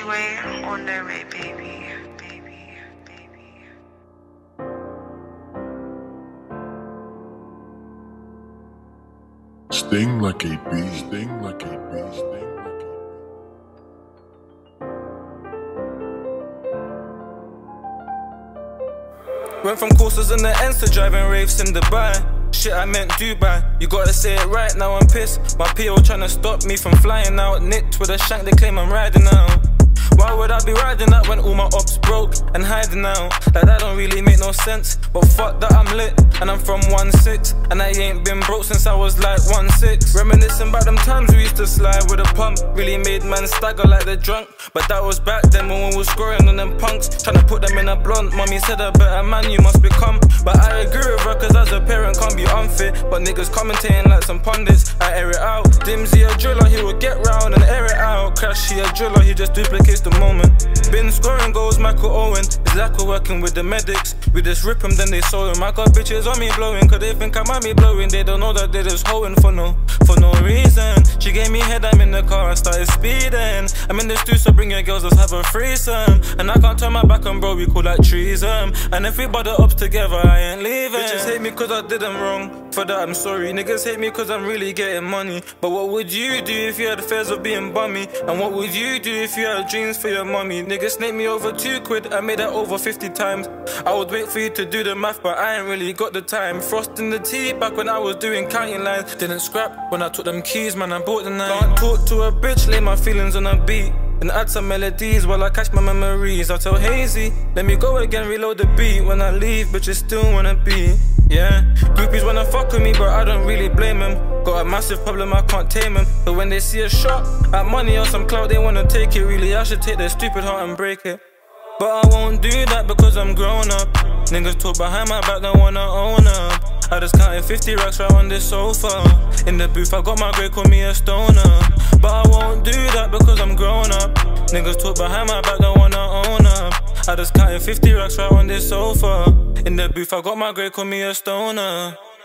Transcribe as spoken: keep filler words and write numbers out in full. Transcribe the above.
way on their way, baby, baby, baby. Sting like a bee, sting like a bee, sting like a bee. Went from courses in the ends to driving raves in Dubai. Shit, I meant Dubai. You gotta say it right, now I'm pissed. My P O tryna stop me from flying out. Nicked with a shank, they claim I'm riding out. Why would I be riding out when all my ops broke and hiding out? Like that don't really make no sense. But fuck that, I'm lit and I'm from one six, and I ain't been broke since I was like one six. Reminiscing about them times we used to slide with a pump. Really made man stagger like they're drunk. But that was back then when we was scoring on them punks, tryna put them in a blunt. Mommy said a better man you must become. But I agree with her cause as a parent can't be unfit. But niggas commentating like some pundits, I air it out. Dimsy a driller, he will get round and air it out. Crash, he a driller, he just duplicates the moment. Been scoring goals, Michael Owen. It's like we're working with the medics. We just rip him, then they sew him. I got bitches on me blowing, cause they think I might be blowing. They don't know that they just hoeing for no, for no reason. She gave me head, I'm in the car, I started speeding. I'm in the stew, so bring your girls, let's have a threesome. And I can't turn my back on bro, we call that treason. And if we bother ups together, I ain't leaving. Bitches hate me cause I did them wrong, for that I'm sorry. Niggas hate me cause I'm really getting money. But what would you do if you had fears of being bummy? And what would you do if you had dreams for your mommy? Niggas snake me over two quid, I made that over fifty times. I would wait for you to do the math, but I ain't really got the time. Frost in the tea back when I was doing counting lines. Didn't scrap when I took them keys, man, I bought the night. Can't talk to a bitch, lay my feelings on a beat and add some melodies while I catch my memories. I tell Hazy, let me go again, reload the beat. When I leave, bitches still wanna be, yeah. Groupies wanna fuck with me, but I don't really blame them. Got a massive problem, I can't tame them. But when they see a shot at money or some clout, they wanna take it. Really, I should take their stupid heart and break it. But I won't do that because I'm grown up. Niggas talk behind my back, don't wanna own up. I just counted fifty racks right on this sofa. In the booth, I got my grey, call me a stoner. But I won't do that because I'm grown up. Niggas talk behind my back, don't wanna own up. I just counted fifty racks right on this sofa. In the booth, I got my grey, call me a stoner.